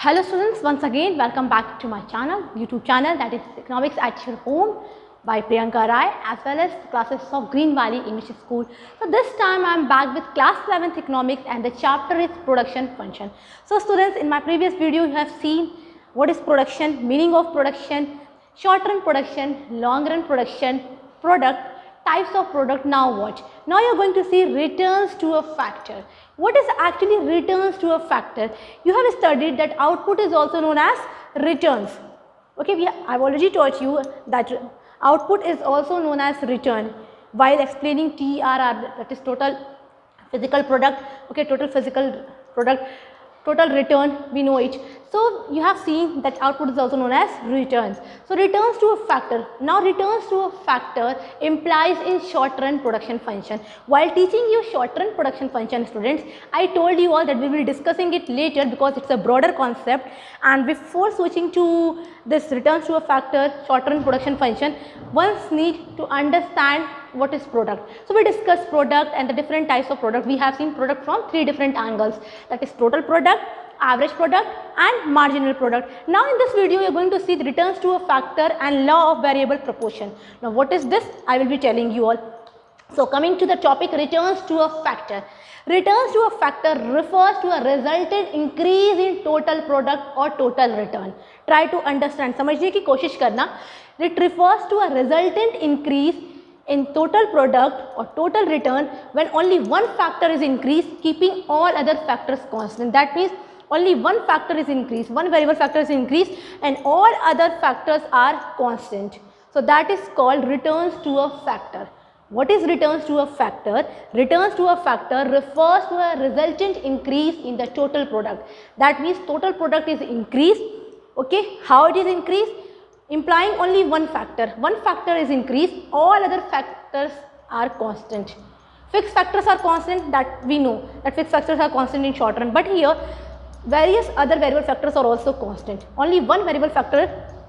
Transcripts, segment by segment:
Hello students, once again welcome back to my channel, YouTube channel, that is Economics at Your Home by Priyanka Rai, as well as classes of Green Valley English School. So this time I am back with class 11th Economics and the chapter is production function. So students, in my previous video you have seen what is production, meaning of production, short run production, long run production, product, types of product. Now what? Now you are going to see returns to a factor. What is actually returns to a factor? You have studied that output is also known as returns. Okay, I have already taught you that output is also known as return while explaining TRR, that is total physical product. Okay, total physical product, total return, we know it. So you have seen that output is also known as returns. So returns to a factor. Now returns to a factor implies in short run production function. While teaching you short run production function, students, I told you all that we will be discussing it later because it's a broader concept, and before switching to this returns to a factor short run production function, one needs to understand what is product. So we discussed product and the different types of product. We have seen product from three different angles, that is total product, average product and marginal product. Now in this video you are going to see the returns to a factor and law of variable proportion. Now what is this? I will be telling you all. So coming to the topic, returns to a factor. Returns to a factor refers to a resultant increase in total product or total return. Try to understand, समझने की कोशिश करना. It refers to a resultant increase in total product or total return when only one factor is increased, keeping all other factors constant. That means only one factor is increased, one variable factor is increased and all other factors are constant. So that is called returns to a factor. What is returns to a factor? Returns to a factor refers to a resultant increase in the total product. That means total product is increased. Okay, how it is increased? Implying only one factor. One factor is increased, all other factors are constant. Fixed factors are constant, that we know that fixed factors are constant in short run, but here various other variable factors are also constant. Only one variable factor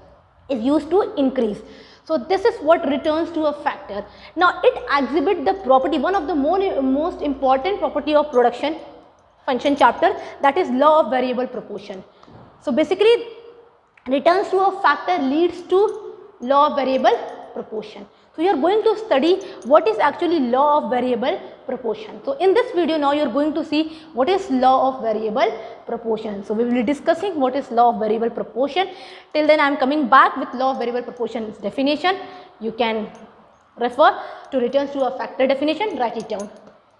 is used to increase. So this is what returns to a factor. Now it exhibits the property, one of the most important property of production function chapter, that is law of variable proportion. So basically returns to a factor leads to law of variable proportion. So you are going to study what is actually law of variable proportion. So in this video now you are going to see what is law of variable proportion. So we will be discussing what is law of variable proportion. Till then I am coming back with law of variable proportion's definition. You can refer to returns to a factor definition, write it down.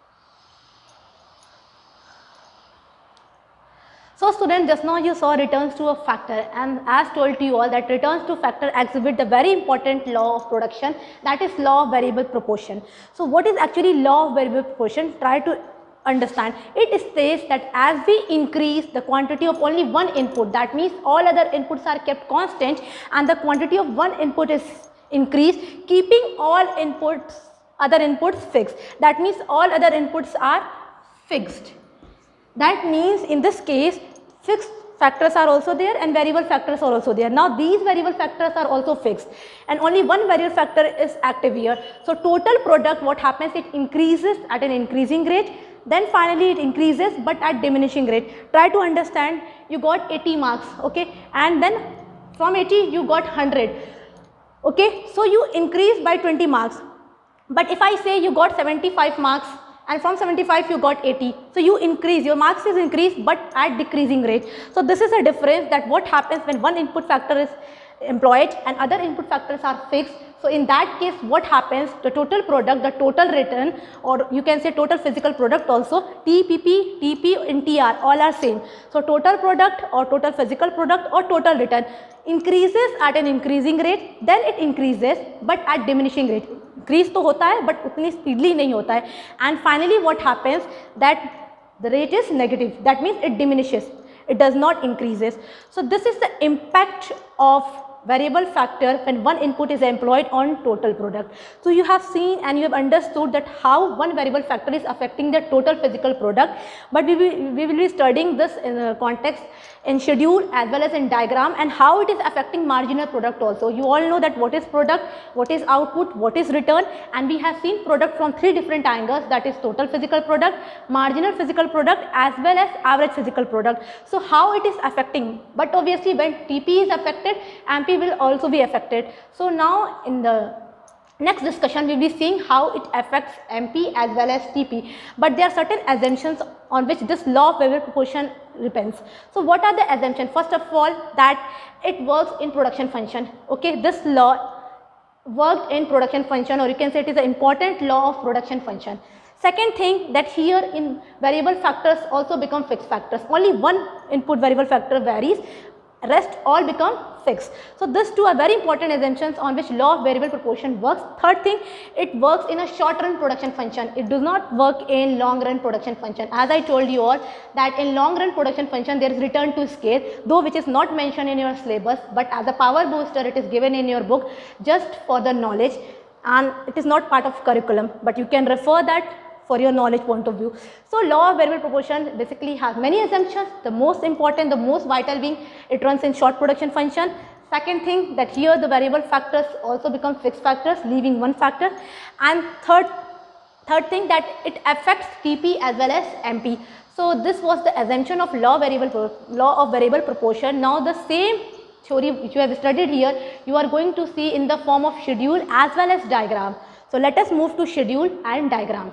So students, just now you saw returns to a factor, and as told to you all that returns to factor exhibit the very important law of production, that is law of variable proportion. So what is actually law of variable proportion? Try to understand. It states that as we increase the quantity of only one input, that means all other inputs are kept constant and the quantity of one input is increased, keeping all other inputs fixed. That means all other inputs are fixed. That means in this case fixed factors are also there and variable factors are also there. Now these variable factors are also fixed and only one variable factor is active here. So total product, what happens, it increases at an increasing rate, then finally it increases but at diminishing rate. Try to understand, you got 80 marks, okay, and then from 80 you got 100, okay, so you increase by 20 marks. But if I say you got 75 marks and from 75 you got 80, so you increase, your marks is increased but at decreasing rate. So this is a difference, that what happens when one input factor is employed and other input factors are fixed. So in that case what happens, the total product, the total return, or you can say total physical product also, TPP, TP and TR all are same. So total product or total physical product or total return increases at an increasing rate, then it increases but at diminishing rate. Increase तो होता है but उतनी speedily नहीं होता है, and finally what happens, that the rate is negative, that means it diminishes, it does not increases. So this is the impact of variable factor when one input is employed on total product. So you have seen and you have understood that how one variable factor is affecting the total physical product, but we will be studying this in a context in schedule as well as in diagram, and how it is affecting marginal product also. You all know that what is product, what is output, what is return, and we have seen product from 3 different angles, that is total physical product, marginal physical product as well as average physical product. So how it is affecting, but obviously when TP is affected, MP will also be affected. So now in the next discussion we will be seeing how it affects MP as well as TP, but there are certain assumptions on which this law of variable proportion depends. So what are the assumptions? First of all, that it works in production function. Okay, this law worked in production function, or you can say it is an important law of production function. Second thing, that here in variable factors also become fixed factors. Only one input variable factor varies, rest all become fixed. So these two are very important assumptions on which law of variable proportion works. Third thing, it works in a short run production function. It does not work in long run production function. As I told you all that in long run production function there is return to scale, though which is not mentioned in your syllabus, but as a power booster it is given in your book just for the knowledge, and it is not part of curriculum, but you can refer that for your knowledge point of view. So law of variable proportion basically has many assumptions. The most important, the most vital being it runs in short production function. Second thing, that here the variable factors also become fixed factors, leaving one factor. And third thing, that it affects TP as well as MP. So this was the assumption of law of variable proportion. Now the same theory which you have studied here, you are going to see in the form of schedule as well as diagram. So let us move to schedule and diagram.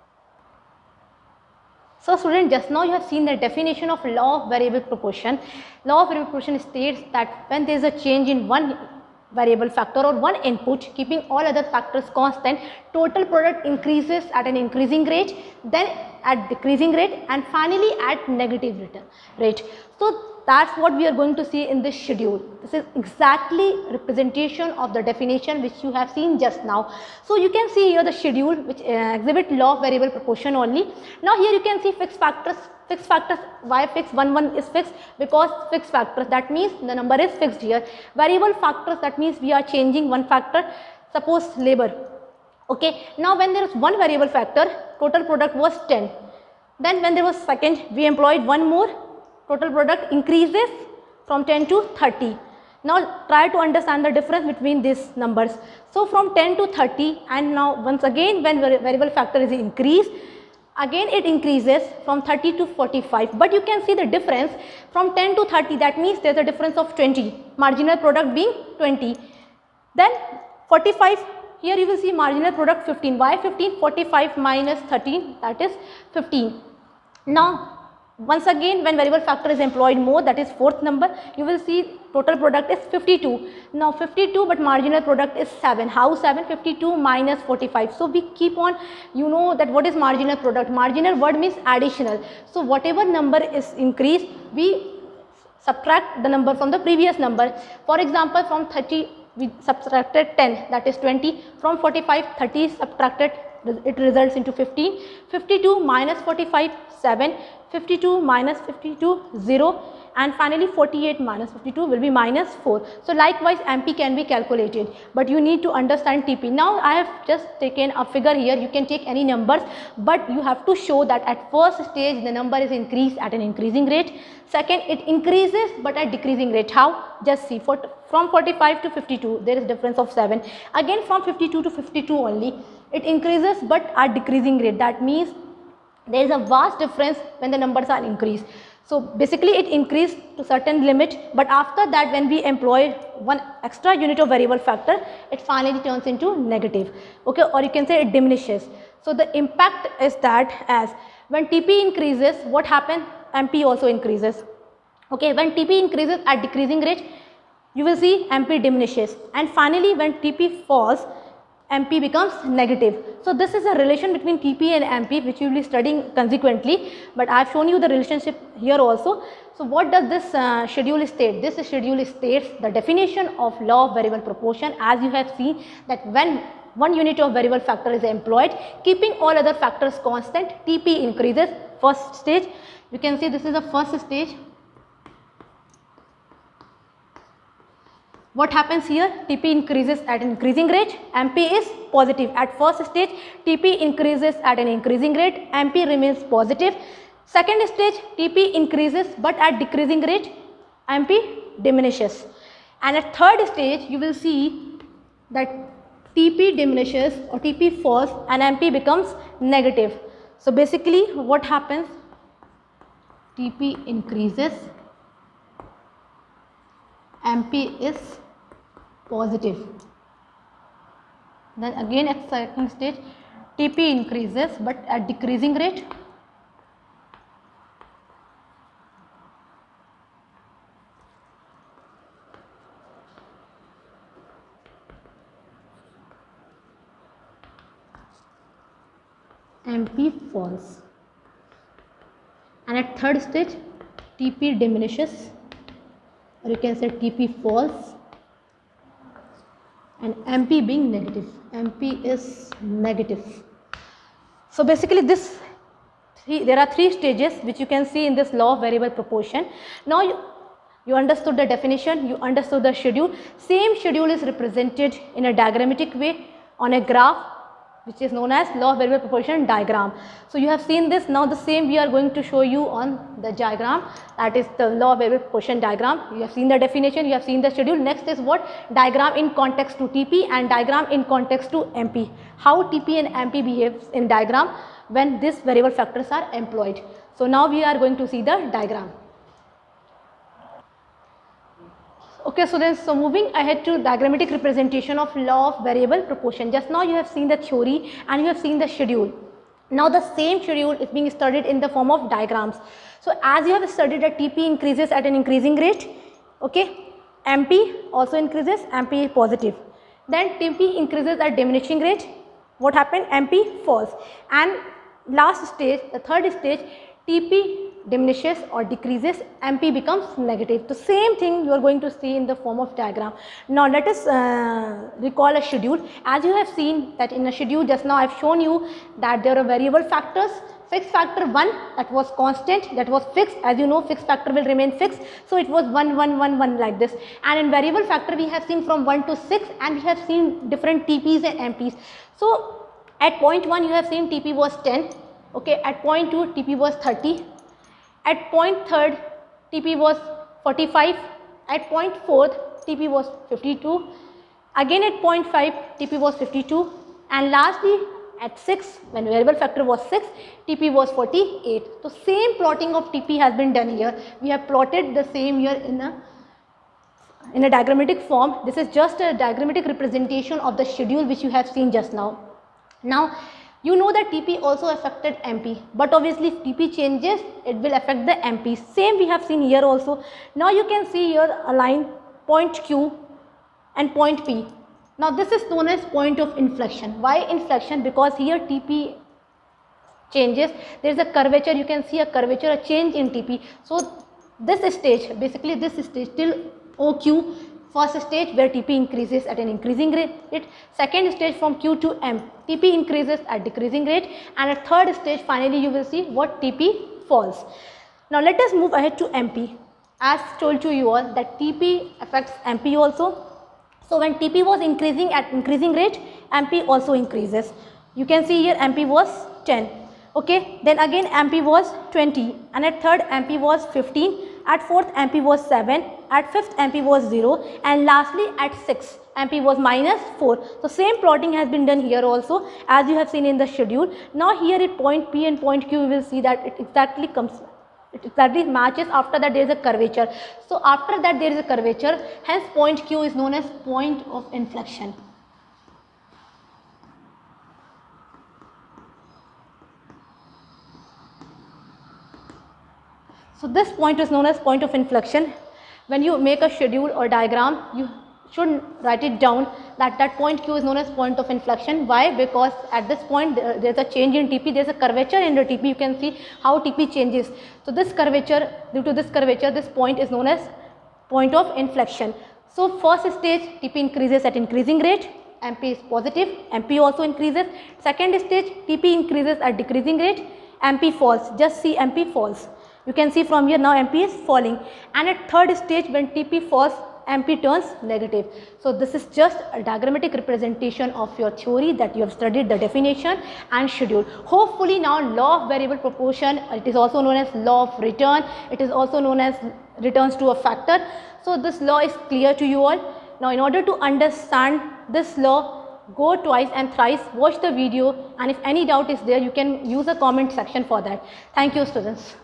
So student, just now you have seen the definition of law of variable proportion. Law of variable proportion states that when there is a change in one variable factor or one input, keeping all other factors constant, total product increases at an increasing rate, then at decreasing rate, and finally at negative rate. So that's what we are going to see in this schedule. This is exactly representation of the definition which you have seen just now. So you can see here the schedule which exhibit law of variable proportion only. Now here you can see fixed factors. Fixed factors, why fixed? 1 is fixed because fixed factors, that means the number is fixed here. Variable factors, that means we are changing one factor, suppose labor. Okay, now when there is one variable factor, total product was 10. Then when there was second, we employed one more, total product increases from 10 to 30. Now try to understand the difference between these numbers. So from 10 to 30, and now once again when variable factor is increased, again it increases from 30 to 45, but you can see the difference from 10 to 30, that means there is a difference of 20, marginal product being 20. Then 45, here you will see marginal product 15. Why 15? 45 minus 13, that is 15. Now once again when variable factor is employed more, that is fourth number, you will see total product is 52. Now 52, but marginal product is 7. How 7? 52 minus 45. So we keep on, you know that what is marginal product? Marginal word means additional. So whatever number is increased, we subtract the number from the previous number. For example, from 30 we subtracted 10, that is 20. From 45, 30 subtracted, it results into 15. 52 minus 45, 7. 52 minus 52, 0. And finally 48 minus 52 will be minus 4. So likewise MP can be calculated, but you need to understand TP. Now I have just taken a figure here, you can take any numbers, but you have to show that at first stage the number is increased at an increasing rate. Second, it increases but at decreasing rate. How? Just see, from 45 to 52 there is difference of 7. Again from 52 to 52 only, it increases but at decreasing rate. That means there is a vast difference when the numbers are increased. So basically it increased to certain limit, but after that when we employ one extra unit of variable factor, it finally turns into negative. Okay, or you can say it diminishes. So the impact is that as when TP increases, what happens? MP also increases. Okay, when TP increases at decreasing rate, you will see MP diminishes, and finally when TP falls, MP becomes negative. So this is a relation between TP and MP which you will be studying consequently, but I have shown you the relationship here also. So what does this schedule state? This schedule states the definition of law of variable proportion. As you have seen that when one unit of variable factor is employed, keeping all other factors constant, TP increases. First stage, you can see this is the first stage. What happens here? TP increases at an increasing rate, MP is positive. At first stage, TP increases at an increasing rate, MP remains positive. Second stage, TP increases but at decreasing rate, MP diminishes. And at third stage, you will see that TP diminishes or TP falls and MP becomes negative. So basically what happens? TP increases, MP is positive. Then again at second stage, TP increases but at decreasing rate. MP falls. And at third stage, TP diminishes, or you can say TP falls, and MP being negative. MP is negative. So basically there are three stages which you can see in this law of variable proportion. Now you understood the definition, you understood the schedule. Same schedule is represented in a diagrammatic way on a graph, which is known as law of variable proportion diagram. So you have seen this. Now the same we are going to show you on the diagram, that is the law of variable proportion diagram. You have seen the definition, you have seen the schedule. Next is what? Diagram in context to TP and diagram in context to MP. How TP and MP behaves in diagram when these variable factors are employed. So now we are going to see the diagram. Okay, so moving ahead to diagrammatic representation of law of variable proportion. Just now you have seen the theory and you have seen the schedule. Now the same schedule is being studied in the form of diagrams. So as you have studied that TP increases at an increasing rate, okay, MP also increases, MP is positive. Then TP increases at diminishing rate. What happened? MP falls. And last stage, the third stage, TP diminishes or decreases, MP becomes negative. The same thing you are going to see in the form of diagram. Now let us recall a schedule. As you have seen that in a schedule just now I have shown you that there are variable factors. Fixed factor 1, that was constant, that was fixed. As you know, fixed factor will remain fixed. So it was 1, 1, 1, 1 like this. And in variable factor we have seen from 1 to 6 and we have seen different TPs and MPs. So at point 1 you have seen TP was 10. Okay, at point 2 TP was 30. At point 3rd, TP was 45. At point 4th, TP was 52. Again at point 5, TP was 52. And lastly, at 6, when variable factor was 6, TP was 48. So same plotting of TP has been done here. We have plotted the same here in a diagrammatic form. This is just a diagrammatic representation of the schedule which you have seen just now. Now, you know that TP also affected MP, but obviously if TP changes, it will affect the MP. Same we have seen here also. Now you can see here a line, point Q and point P. Now this is known as point of inflection. Why inflection? Because here TP changes. There is a curvature, you can see a curvature, a change in TP. So this stage, basically this stage till OQ, first stage where TP increases at an increasing rate, second stage from Q to M, TP increases at decreasing rate, and at third stage finally you will see what TP falls. Now let us move ahead to MP. As told to you all that TP affects MP also. So when TP was increasing at increasing rate, MP also increases. You can see here MP was 10. Okay, then again MP was 20, and at third MP was 15. At fourth MP was 7, at fifth MP was 0, and lastly at 6 MP was minus 4. So same plotting has been done here also as you have seen in the schedule. Now here at point P and point Q you will see that it exactly matches. After that there is a curvature. So after that there is a curvature, hence point Q is known as point of inflection. So this point is known as point of inflection. When you make a schedule or diagram, you should write it down that point Q is known as point of inflection. Why? Because at this point there is a change in TP, there is a curvature in the TP. You can see how TP changes. So this curvature, due to this curvature, this point is known as point of inflection. So first stage TP increases at increasing rate, MP is positive, MP also increases. Second stage TP increases at decreasing rate, MP falls. Just see MP falls. You can see from here now MP is falling, and at third stage when TP falls, MP turns negative. So this is just a diagrammatic representation of your theory that you have studied the definition and schedule. Hopefully now law of variable proportion, it is also known as law of return, it is also known as returns to a factor. So this law is clear to you all. Now in order to understand this law, go twice and thrice, watch the video, and if any doubt is there, you can use a comment section for that. Thank you, students.